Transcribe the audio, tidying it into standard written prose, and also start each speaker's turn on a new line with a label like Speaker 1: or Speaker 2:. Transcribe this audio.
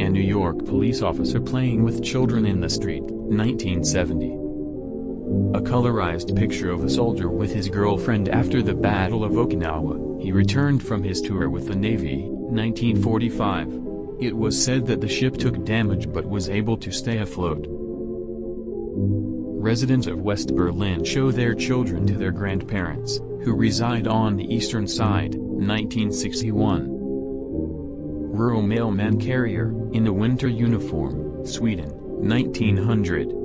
Speaker 1: A New York police officer playing with children in the street, 1970. A colorized picture of a soldier with his girlfriend after the Battle of Okinawa. He returned from his tour with the Navy, 1945. It was said that the ship took damage but was able to stay afloat. Residents of West Berlin show their children to their grandparents, who reside on the eastern side, 1961. Rural mailman carrier, in a winter uniform, Sweden, 1900.